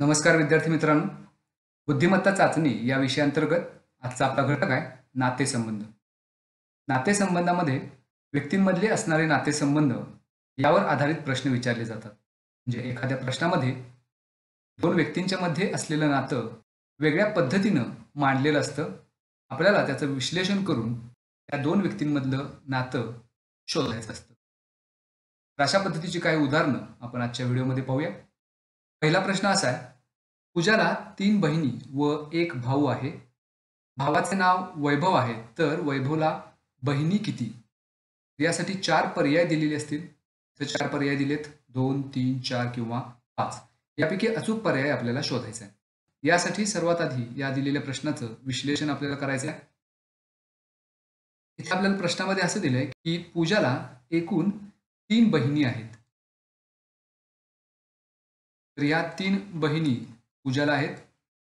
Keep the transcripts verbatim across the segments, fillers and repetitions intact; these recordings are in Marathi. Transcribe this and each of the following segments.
नमस्कार विद्यार्थी मित्रांनो. बुद्धिमत्ता चाचणी या विषयाअंतर्गत आजचा आपला घटक आहे नातेसंबंध. नातेसंबंधामध्ये व्यक्तींमधले असणारे नातेसंबंध यावर आधारित प्रश्न विचारले जातात. म्हणजे एखाद्या प्रश्नामध्ये दोन व्यक्तींच्या मध्ये असलेलं नातं वेगळ्या पद्धतीनं मांडलेलं असतं. आपल्याला त्याचं विश्लेषण करून त्या दोन व्यक्तींमधलं नातं शोधायचं असतं. तर अशा पद्धतीची काही उदाहरणं आपण आजच्या व्हिडिओमध्ये पाहूया. पहिला प्रश्न असा आहे, पूजाला तीन बहिणी व एक भाऊ आहे. भावाचे नाव वैभव आहे, तर वैभवला बहिणी किती? यासाठी चार पर्याय दिलेले असतील. तर चार पर्याय दिलेत, दोन, तीन, चार किंवा पाच. यापैकी अचूक पर्याय आपल्याला शोधायचा आहे. यासाठी सर्वात आधी या दिलेल्या प्रश्नाचं विश्लेषण आपल्याला करायचं आहे. इथे आपल्याला प्रश्नामध्ये असं दिलंय की पूजाला एकूण तीन बहिणी आहेत. तर या तीन बहिणी पूजाला आहेत.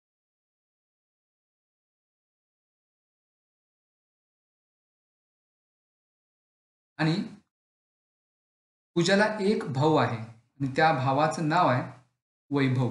आणि पूजाला एक भाऊ आहे आणि त्या भावाचं नाव आहे वैभव.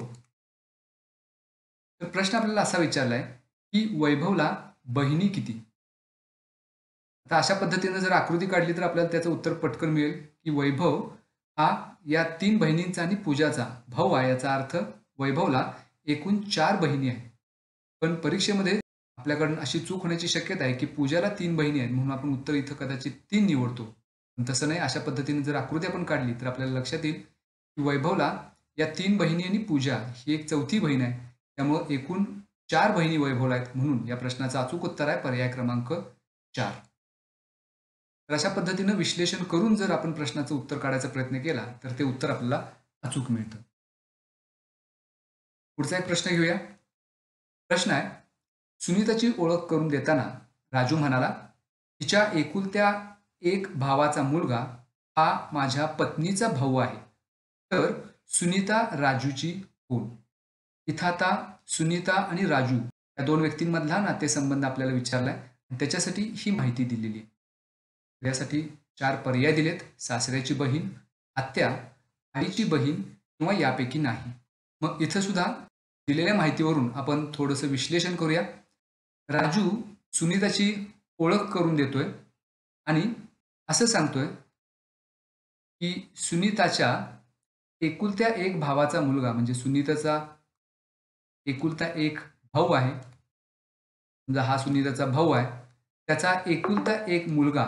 तर प्रश्न आपल्याला असा विचारलाय की वैभवला बहिणी किती? आता अशा पद्धतीने जर आकृती काढली तर आपल्याला त्याचं उत्तर पटकन मिळेल की वैभव हा या तीन बहिणींचा आणि पूजाचा भाऊ आहे. याचा अर्थ वैभवला एकूण चार बहिणी आहेत. पण परीक्षेमध्ये आपल्याकडून अशी चूक होण्याची शक्यता आहे की पूजाला तीन बहिणी आहेत म्हणून आपण उत्तर इथं कदाचित तीन निवडतो. पण तसं नाही. अशा पद्धतीने जर आकृती आपण काढली तर आपल्याला लक्षात येईल की वैभवला या तीन बहिणी आणि पूजा ही एक चौथी बहीण आहे. त्यामुळे एकूण चार बहिणी वैभवला आहेत म्हणून या प्रश्नाचं अचूक उत्तर आहे पर्याय क्रमांक चार. तर अशा पद्धतीनं विश्लेषण करून जर आपण प्रश्नाचं उत्तर काढायचा प्रयत्न केला तर ते उत्तर आपल्याला अचूक मिळतं. पुढचा एक प्रश्न घेऊया. प्रश्न आहे, सुनीताची ओळख करून देताना राजू म्हणाला, तिच्या एकुलत्या एक भावाचा मुलगा हा माझ्या पत्नीचा भाऊ आहे. तर सुनीता राजूची कोण? इथं आता सुनीता आणि राजू या दोन व्यक्तींमधला नातेसंबंध आपल्याला विचारलाय आणि त्याच्यासाठी ही माहिती दिलेली आहे. यासाठी चार पर्याय दिलेत, सासऱ्याची बहीण, आत्या, आईची बहीण किंवा यापैकी नाही. मग इथं सुद्धा दिलेल्या माहितीवरून आपण थोडंसं विश्लेषण करूया. राजू सुनीताची ओळख करून देतोय आणि असं सांगतोय की सुनीताच्या एकुलत्या एक भावाचा मुलगा म्हणजे सुनीताचा एकुलता एक भाऊ आहे. समजा हा सुनीताचा भाऊ आहे, त्याचा एकुलता एक मुलगा,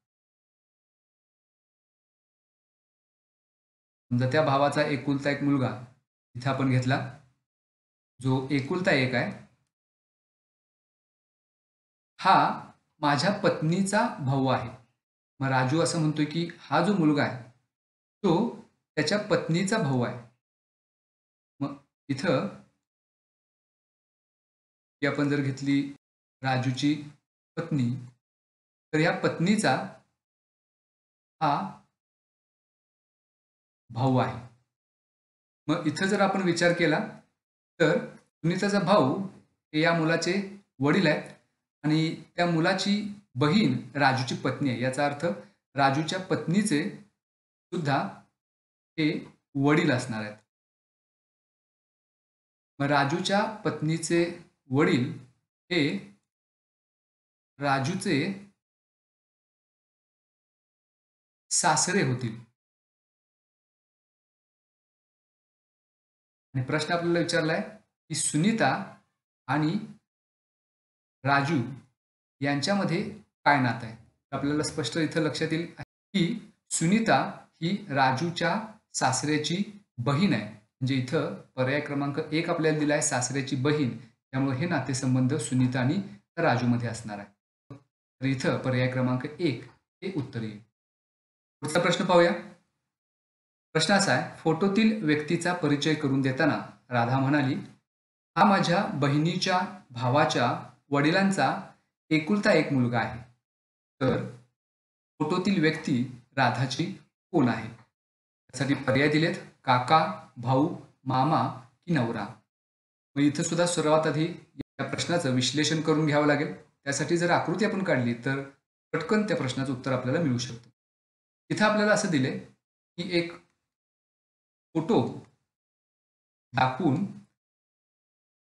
समजा त्या भावाचा एकुलता एक मुलगा इथे आपण घेतला जो एकुलता एक आहे, हा माझ्या पत्नीचा भाऊ आहे. मग राजू असं म्हणतोय की हा जो मुलगा आहे तो त्याच्या पत्नीचा भाऊ आहे. मग इथं की आपण जर घेतली राजूची पत्नी, तर या पत्नीचा हा भाऊ आहे. मग इथं जर आपण विचार केला तर सुनीताचा भाऊ हे या मुलाचे वडील आहेत आणि त्या मुलाची बहीण राजूची पत्नी आहे. याचा अर्थ राजूच्या पत्नीचे सुद्धा हे वडील असणार आहेत. मग राजूच्या पत्नीचे वडील हे राजूचे सासरे होतील. आणि प्रश्न आपल्याला विचारलाय की सुनीता आणि राजू यांच्यामध्ये काय नातं आहे? आपल्याला स्पष्ट इथं लक्षात येईल की सुनीता ही राजूच्या सासऱ्याची बहीण आहे. म्हणजे इथं पर्याय क्रमांक एक आपल्याला दिला आहे सासऱ्याची बहीण, त्यामुळे हे नातेसंबंध सुनीता आणि राजूमध्ये असणार आहे. तर इथं पर्याय क्रमांक एक हे उत्तर येईल. पुढचा प्रश्न पाहूया. प्रश्न असा आहे, फोटोतील व्यक्तीचा परिचय करून देताना राधा म्हणाली, हा माझ्या बहिणीच्या भावाच्या वडिलांचा एकुलता एक मुलगा आहे. तर फोटोतील व्यक्ती राधाची कोण आहे? त्यासाठी पर्याय दिलेत, काका, भाऊ, मामा की नवरा. मग इथं सुद्धा सर्वात आधी या प्रश्नाचं विश्लेषण करून घ्यावं लागेल. त्यासाठी जर आकृती आपण काढली तर पटकन त्या प्रश्नाचं उत्तर आपल्याला मिळू शकतं. इथं आपल्याला असं दिलंय की एक फोटो दाखवून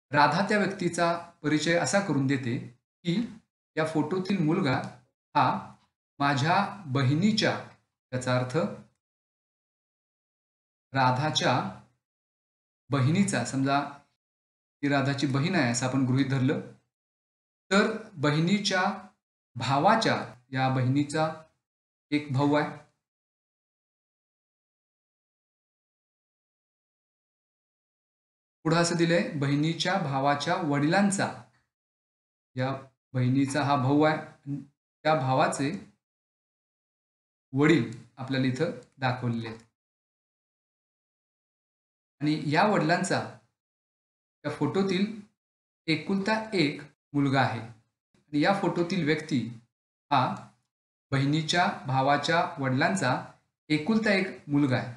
राधा त्या व्यक्तीचा परिचय असा करून देते की या फोटोतील मुलगा हा माझ्या बहिणीच्या, त्याचा अर्थ राधाच्या बहिणीचा, समजा ती राधाची बहीण आहे असं आपण गृहीत धरलं, तर बहिणीच्या भावाच्या, या बहिणीचा एक भाऊ आहे, पुढे असं दिलंय बहिणीच्या भावाच्या वडिलांचा, या बहिणीचा हा भाऊ आहे, त्या भावाचे वडील आपल्याला इथं दाखवलेले आहेत आणि या वडिलांचा त्या फोटोतील एकुलता एक मुलगा आहे आणि या फोटोतील व्यक्ती हा बहिणीच्या भावाच्या वडिलांचा एकुलता एक मुलगा आहे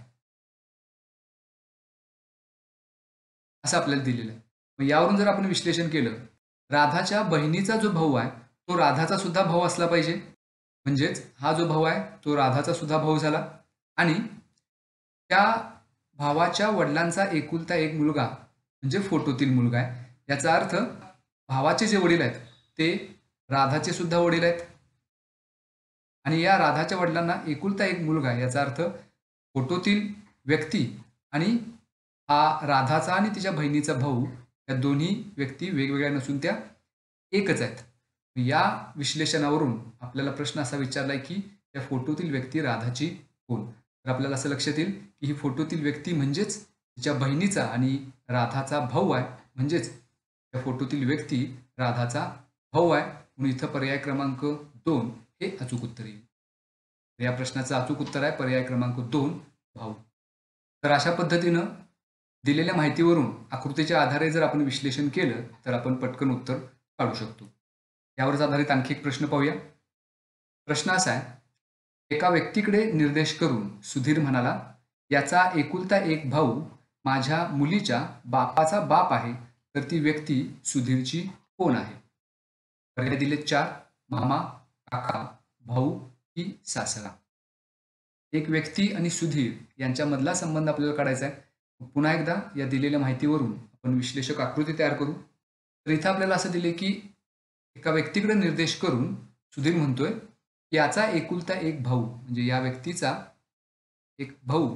असं आपल्याला दिलेलं आहे. मग यावरून जर आपण विश्लेषण केलं, राधाच्या बहिणीचा जो भाऊ आहे तो राधाचा सुद्धा भाऊ असला पाहिजे, म्हणजेच हा जो भाऊ आहे तो राधाचा सुद्धा भाऊ झाला आणि त्या भावाच्या वडिलांचा एकुलता एक मुलगा म्हणजे फोटोतील मुलगा आहे. याचा अर्थ भावाचे जे वडील आहेत ते राधाचे सुद्धा वडील आहेत आणि या राधाच्या वडिलांना एकुलता एक मुलगा आहे, याचा अर्थ फोटोतील व्यक्ती आणि हा राधाचा आणि तिच्या बहिणीचा भाऊ या दोन्ही व्यक्ती वेगवेगळ्या नसून त्या एकच आहेत. या विश्लेषणावरून आपल्याला प्रश्न असा विचारलाय की या फोटोतील व्यक्ती राधाची कोण? तर आपल्याला असं लक्षात येईल की ही फोटोतील व्यक्ती म्हणजेच तिच्या बहिणीचा आणि राधाचा भाऊ आहे, म्हणजेच या फोटोतील व्यक्ती राधाचा भाऊ आहे, म्हणून इथं पर्याय क्रमांक दोन हे अचूक उत्तर येईल. या प्रश्नाचं अचूक उत्तर आहे पर्याय क्रमांक दोन, भाऊ. तर अशा पद्धतीनं दिलेल्या माहितीवरून आकृतीच्या आधारे जर आपण विश्लेषण केलं तर आपण पटकन उत्तर काढू शकतो. यावरच आधारित आणखी एक प्रश्न पाहूया. प्रश्न असा आहे, एका व्यक्तीकडे निर्देश करून सुधीर म्हणाला, याचा एकुलता एक भाऊ माझ्या मुलीच्या बापाचा बाप आहे, तर ती व्यक्ती सुधीरची कोण आहे? पर्याय दिले चार, मामा, काका, भाऊ की सासरा. एक व्यक्ती आणि सुधीर यांच्यामधला संबंध आपल्याला काढायचा आहे. पुन्हा एकदा या दिलेल्या माहितीवरून आपण विश्लेषक आकृती तयार करू. तर इथं आपल्याला असं दिले की एका व्यक्तीकडे निर्देश करून सुधीर म्हणतोय याचा एकुलता एक भाऊ, म्हणजे या व्यक्तीचा एक भाऊ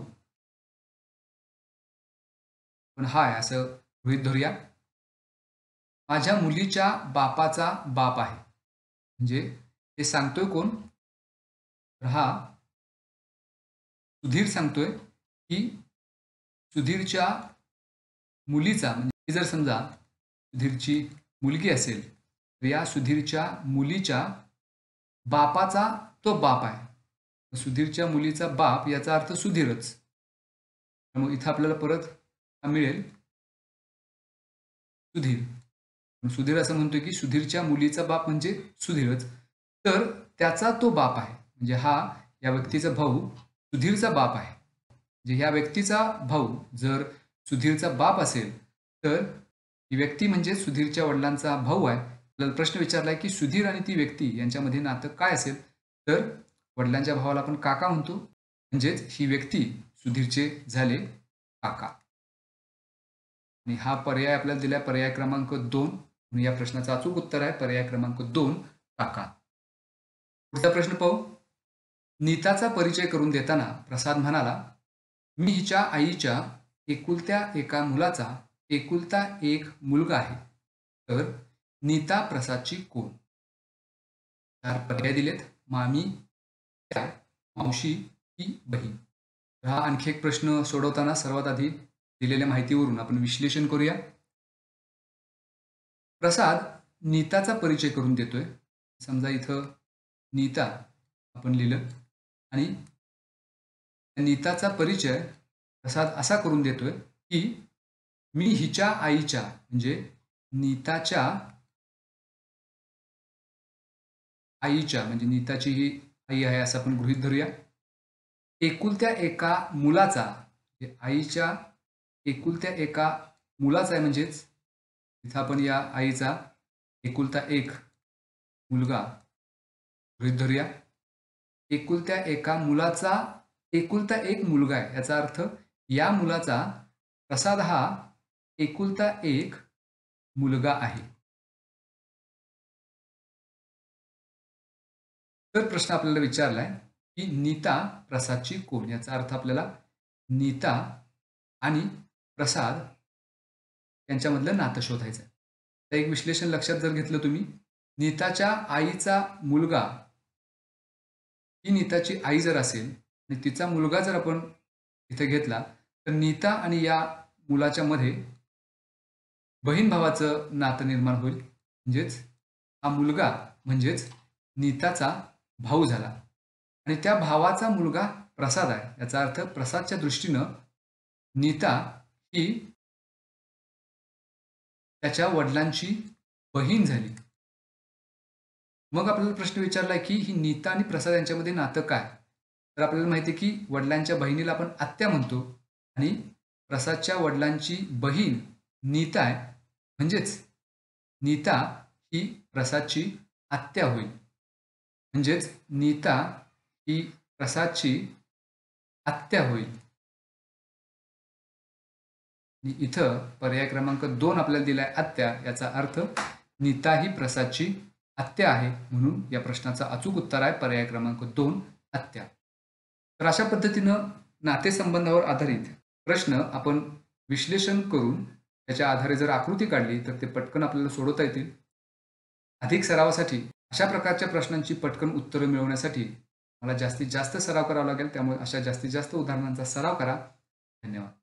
पण हा आहे असं गृहीत धरूया, माझ्या मुलीच्या बापाचा बाप आहे. म्हणजे हे सांगतोय कोण? तर हा सुधीर सांगतोय की सुधीरच्या मुलीचा, म्हणजे जर समजा सुधीरची मुलगी असेल तर या सुधीरच्या मुलीच्या बापाचा तो बाप आहे. सुधीरच्या मुलीचा बाप याचा अर्थ सुधीरच. मग इथं आपल्याला परत मिळेल सुधीर. सुधीर असं म्हणतोय की सुधीरच्या मुलीचा बाप म्हणजे सुधीरच, तर त्याचा तो बाप आहे, म्हणजे हा या व्यक्तीचा भाऊ सुधीरचा बाप आहे. म्हणजे या व्यक्तीचा भाऊ जर सुधीरचा बाप असेल तर ही व्यक्ती म्हणजे सुधीरच्या वडिलांचा भाऊ आहे. आपल्याला प्रश्न विचारलाय की सुधीर आणि ती व्यक्ती यांच्यामध्ये नातं काय असेल, तर वडिलांच्या भावाला आपण काका म्हणतो, म्हणजेच ही व्यक्ती सुधीरचे झाले काका. आणि हा पर्याय आपल्याला दिलाय पर्याय क्रमांक दोन, म्हणून या प्रश्नाचं अचूक उत्तर आहे पर्याय क्रमांक दोन, काका. पुढचा प्रश्न पाहू. नीताचा परिचय करून देताना प्रसाद म्हणाला, मी हिच्या आईच्या एकुलत्या एका मुलाचा एकुलता एक मुलगा आहे, तर नीता प्रसादची कोण? चार पर्याय दिलेत, मामी, मावशी की बहीण. हा आणखी एक प्रश्न सोडवताना सर्वात आधी दिलेल्या माहितीवरून आपण विश्लेषण करूया. प्रसाद नीताचा परिचय करून देतोय. समजा इथं नीता आपण लिहिलं आणि नीताचा परिचय प्रसाद असा करून देतोय की मी हिच्या आईच्या, म्हणजे नीताच्या आईच्या, म्हणजे नीताची ही आई आहे असं आपण गृहीत धरूया, एकुलत्या एका मुलाचा, म्हणजे आईच्या एकुलत्या एका मुलाचा आहे, म्हणजेच इथं आपण या आईचा एकुलता एक मुलगा गृहीत धरूया. एकुलत्या एका मुलाचा एकुलता एक मुलगा आहे, याचा अर्थ या मुलाचा प्रसाद हा एकुलता एक मुलगा आहे. तर प्रश्न आपल्याला विचारलाय की नीता प्रसादची कोण? याचा अर्थ आपल्याला नीता आणि प्रसाद यांच्यामधलं नातं शोधायचं आहे. तर एक विश्लेषण लक्षात जर घेतलं तुम्ही, नीताच्या आईचा मुलगा ही नीताची आई जर असेल आणि तिचा मुलगा जर आपण इथे घेतला, तर नीता आणि या मुलाच्या मध्ये बहीण भावाचं नातं निर्माण होईल. म्हणजेच हा मुलगा म्हणजेच नीताचा भाऊ झाला आणि त्या भावाचा मुलगा प्रसाद आहे. याचा अर्थ प्रसादच्या दृष्टीनं नीता ही त्याच्या वडिलांची बहीण झाली. मग आपल्याला प्रश्न विचारलाय की ही नीता आणि प्रसाद यांच्यामध्ये नातं काय? तर आपल्याला माहिती आहे की वडिलांच्या बहिणीला आपण आत्या म्हणतो आणि प्रसादच्या वडिलांची बहीण नीता आहे. म्हणजेच नीता ही प्रसादची आत्या होईल. म्हणजेच नीता ही प्रसादची आत्या होईल. आणि इथं पर्याय क्रमांक दोन आपल्याला दिलाय आत्या. याचा अर्थ नीता ही प्रसादची आत्या आहे. म्हणून या प्रश्नाचं अचूक उत्तर आहे पर्याय क्रमांक दोन आत्या. तर अशा पद्धतीनं नातेसंबंधावर आधारित प्रश्न आपण विश्लेषण करून त्याच्या आधारे जर आकृती काढली तर ते पटकन आपल्याला सोडवता येतील. अधिक सरावासाठी अशा प्रकारच्या प्रश्नांची पटकन उत्तरं मिळवण्यासाठी मला जास्तीत जास्त सराव करावा लागेल. त्यामुळे अशा जास्तीत जास्त उदाहरणांचा सराव करा. धन्यवाद.